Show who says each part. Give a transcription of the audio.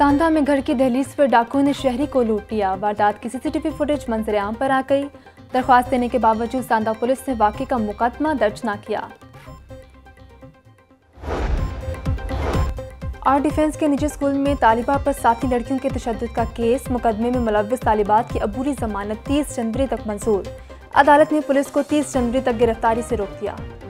Speaker 1: सांधा में घर की दहलीज पर डाकुओं ने शहरी को लूट लिया। वारदात की सीसीटीवी फुटेज मंजर-ए-आम पर आ गई। दरख्वास्त देने के बावजूद सांधा पुलिस ने वाक़े का मुकदमा दर्ज न किया। आर्ट डिफेंस के निजी स्कूल में तालिबा पर साथी लड़कियों के तशद्दुद का केस। मुकदमे में मुलव्वस तालिबात की अबूरी जमानत 30 जनवरी तक मंजूर। अदालत ने पुलिस को 30 जनवरी तक गिरफ्तारी से रोक दिया।